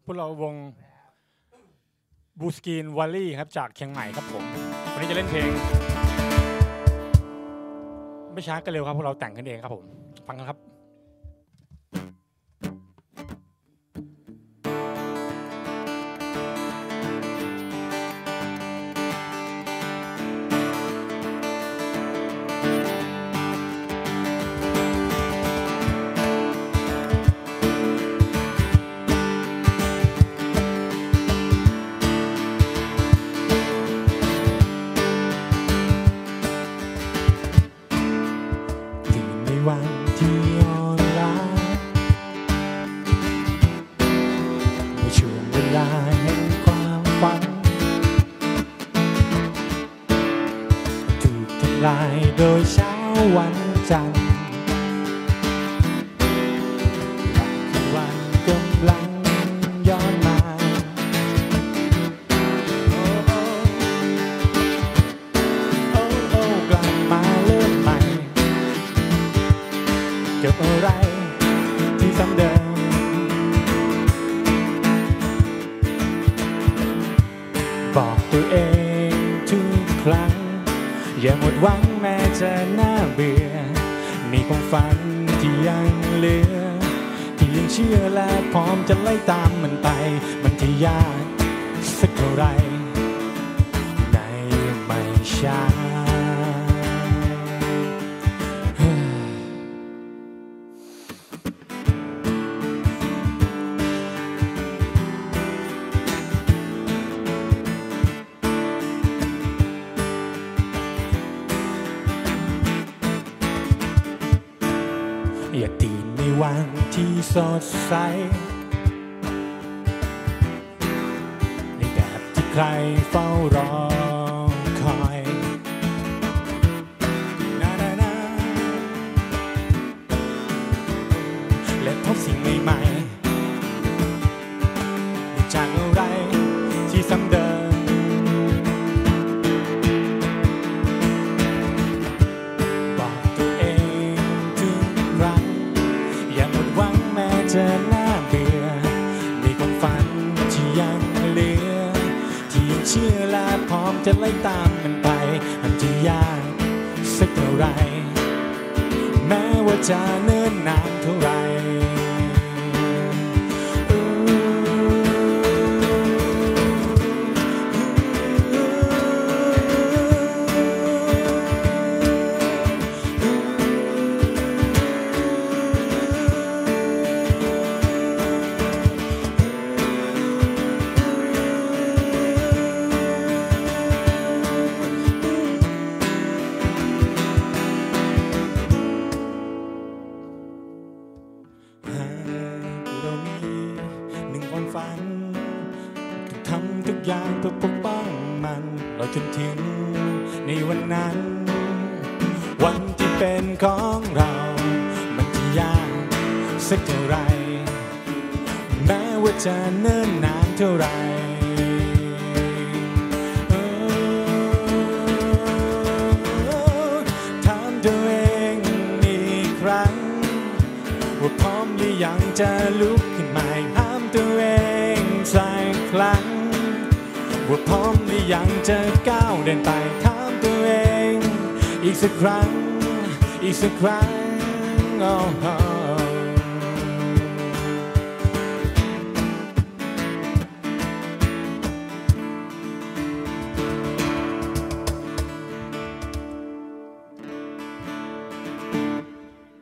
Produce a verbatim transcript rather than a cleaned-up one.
พวกเราวงบูสกีนวัลลี่ครับจากเชียงใหม่ครับผมวันนี้จะเล่นเพลงไม่ช้าก็เร็วครับพวกเราแต่งกันเองครับผมฟังกันครับวันที่อ่อนล้าในช่วงเวลาแห่งความฝันถูกทำลายโดยเช้าวันจันทร์คืนวันกำลังย้อนมาโอ้โอ้โอ้โอ้กลับมาเริ่มใหม่เกิดอะไรที่ซ้ำเดิมบอกตัวเองทุกครั้งอย่าหมดหวังแม้จะน่าเบื่อมีความฝันที่ยังเหลือที่ยังเชื่อและพร้อมจะไล่ตามมันไปมันที่ยากสักเท่าไรในไม่ช้าอย่าตื่นในวันที่สดใสในแบบที่ใครเฝ้ารอคอยนานานาและพบสิ่งใหม่ๆจากอะไรที่ซ้ำเดิมจะน่าเบื่อมีความฝันที่ยังเหลือที่ยังเชื่อและพร้อมจะไล่ตามมันไปมันจะยากสักเท่าไรแม้ว่าจะเนิ่นนานเท่าไรฝันต้องทำทุกอย่างเพื่อปกป้องมันเราจนถึงในวันนั้นวันที่เป็นของเรามันจะยากสักเท่าไรแม้ว่าจะเนิ่นนานเท่าไรถามตัวเองอีกครั้งว่าพร้อมหรือยังจะลุกขึ้นมาตัวเองสักครั้งว่าพร้อมหรือยังจะก้าวเดินไปถามตัวเองอีกสักครั้งอีกสักครั้ง oh, oh.